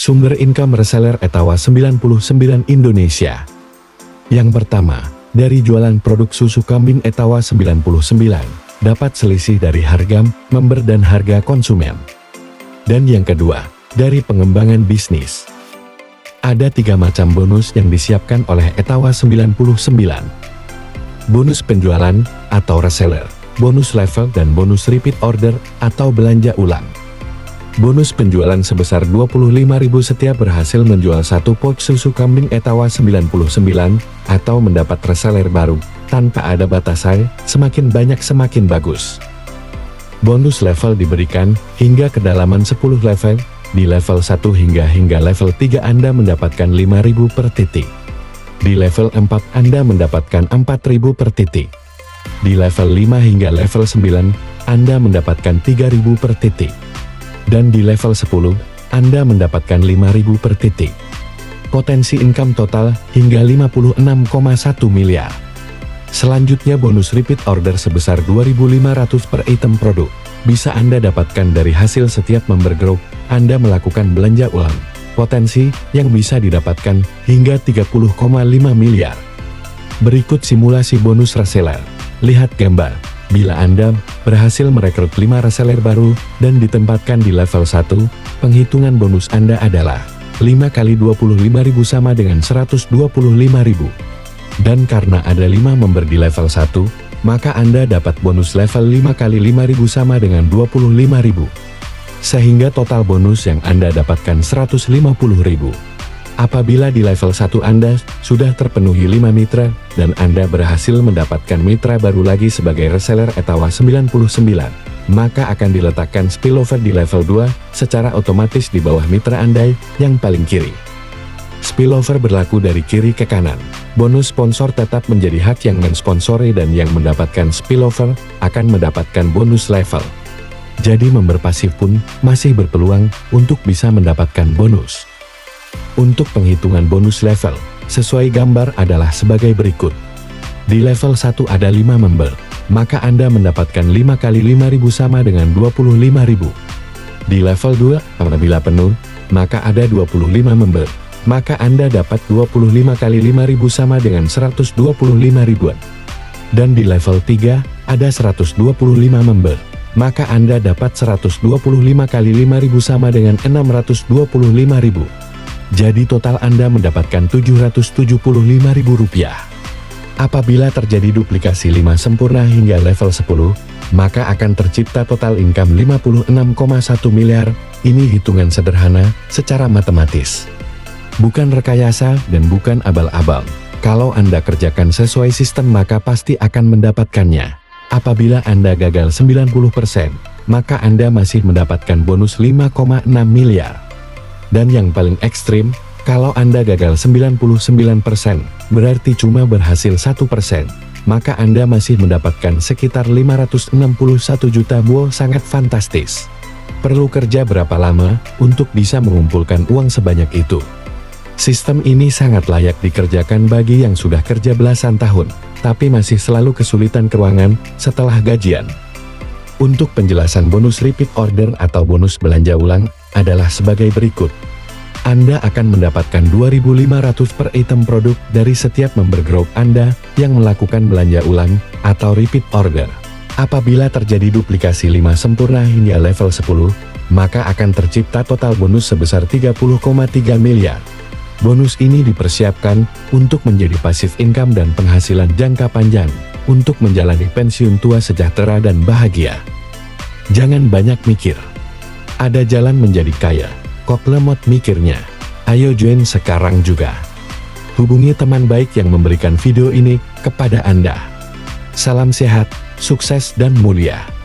Sumber income reseller Etawa 99 Indonesia. Yang pertama, dari jualan produk susu kambing Etawa 99, dapat selisih dari harga member dan harga konsumen. Dan yang kedua, dari pengembangan bisnis. Ada 3 macam bonus yang disiapkan oleh Etawa 99. Bonus penjualan atau reseller, bonus level dan bonus repeat order atau belanja ulang. Bonus penjualan sebesar 25.000 setiap berhasil menjual 1 pouch susu kambing Etawa 99 atau mendapat reseller baru, tanpa ada batasan, semakin banyak semakin bagus. Bonus level diberikan hingga kedalaman 10 level, di level 1 hingga level 3 Anda mendapatkan 5.000 per titik. Di level 4 Anda mendapatkan 4.000 per titik. Di level 5 hingga level 9, Anda mendapatkan 3.000 per titik. Dan di level 10, Anda mendapatkan 5.000 per titik. Potensi income total hingga 56,1 miliar. Selanjutnya bonus repeat order sebesar 2.500 per item produk. Bisa Anda dapatkan dari hasil setiap member group Anda melakukan belanja ulang. Potensi yang bisa didapatkan hingga 30,5 miliar. Berikut simulasi bonus reseller. Lihat gambar. Bila Anda berhasil merekrut 5 reseller baru dan ditempatkan di level 1, penghitungan bonus Anda adalah 5 kali 25.000 sama dengan 125.000. Dan karena ada 5 member di level 1, maka Anda dapat bonus level 5 kali 5.000 sama dengan 25.000. Sehingga total bonus yang Anda dapatkan 150.000. Apabila di level 1 Anda sudah terpenuhi 5 mitra, dan Anda berhasil mendapatkan mitra baru lagi sebagai reseller Etawa 99, maka akan diletakkan spillover di level 2, secara otomatis di bawah mitra Anda yang paling kiri. Spillover berlaku dari kiri ke kanan. Bonus sponsor tetap menjadi hak yang mensponsori dan yang mendapatkan spillover akan mendapatkan bonus level. Jadi member pasif pun masih berpeluang untuk bisa mendapatkan bonus. Untuk penghitungan bonus level, sesuai gambar adalah sebagai berikut. Di level 1 ada 5 member, maka Anda mendapatkan 5 kali 5.000 sama dengan 25.000. Di level 2, apabila penuh, maka ada 25 member, maka Anda dapat 25 kali 5.000 sama dengan 125.000. Dan di level 3, ada 125 member, maka Anda dapat 125 kali 5.000 sama dengan 625.000. Jadi total Anda mendapatkan Rp775.000. Apabila terjadi duplikasi 5 sempurna hingga level 10, maka akan tercipta total income 56,1 miliar. Ini hitungan sederhana secara matematis. Bukan rekayasa dan bukan abal-abal. Kalau Anda kerjakan sesuai sistem maka pasti akan mendapatkannya. Apabila Anda gagal 90%, maka Anda masih mendapatkan bonus 5,6 miliar. Dan yang paling ekstrim, kalau Anda gagal 99%, berarti cuma berhasil 1%, maka Anda masih mendapatkan sekitar 561 juta. Wow, sangat fantastis. Perlu kerja berapa lama untuk bisa mengumpulkan uang sebanyak itu? Sistem ini sangat layak dikerjakan bagi yang sudah kerja belasan tahun, tapi masih selalu kesulitan keuangan setelah gajian. Untuk penjelasan bonus repeat order atau bonus belanja ulang, adalah sebagai berikut. Anda akan mendapatkan 2.500 per item produk dari setiap member group Anda yang melakukan belanja ulang atau repeat order. Apabila terjadi duplikasi 5 sempurna hingga level 10, maka akan tercipta total bonus sebesar 30,3 miliar. Bonus ini dipersiapkan untuk menjadi passive income dan penghasilan jangka panjang, untuk menjalani pensiun tua sejahtera dan bahagia. Jangan banyak mikir. Ada jalan menjadi kaya, kok lemot mikirnya? Ayo join sekarang juga. Hubungi teman baik yang memberikan video ini kepada Anda. Salam sehat, sukses dan mulia.